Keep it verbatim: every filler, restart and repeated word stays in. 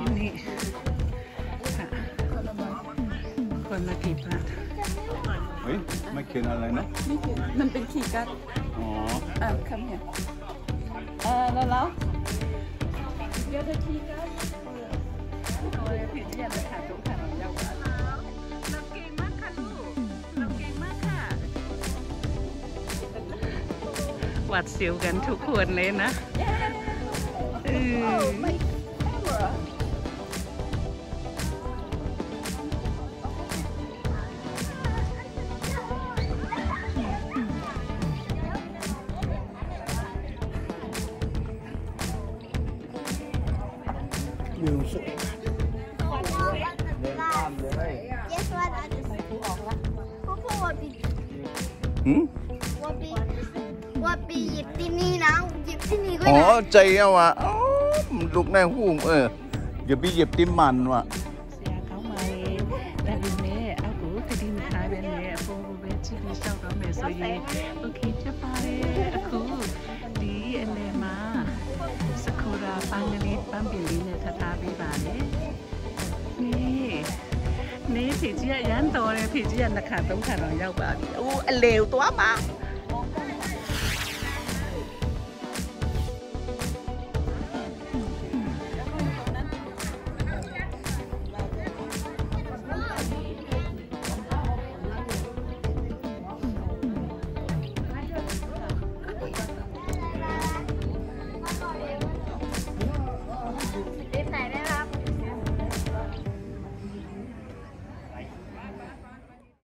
นี่คนละกี่บาทเฮ้ยไม่เขียนอะไรนะไม่เขียนมันเป็นขีกัดอ๋ออ่ะคำเนี่ยเออแล้วแล้วเดี๋ยวจะขีกัดโอ้ยผิดเยี่ยมเลยค่ะทุกท่านเราเยาว์เราเก่งมากค่ะลูกเราเก่งมากค่ะหวัดเสียวกันทุกคนเลยนะเออวิวสวยเดินข้ามเลย Guess what? I just Papa what be หืม what be what be หยิบที่นี่นะหยิบที่นี่ก็อ๋อได้ใจเอาวะอ๋อลูกในหูมเอออย่าไปเหยียบติ้มมันว่ะเสียเขาไหมแต่ดิเน่เอากูไปดินทายเป็นเน่โฟเวชิบิเช่าเขาเมสโยโอเคจะไปกูดีเอเนมาสกุระปังลิปปังบิลิเนททาบิบาเน่นี่นี่ผีเจี๊ยยันโตเลยผีเจี๊ยนราคาต้องขาดเราเยาว์กว่าโอ้เลวตัวมา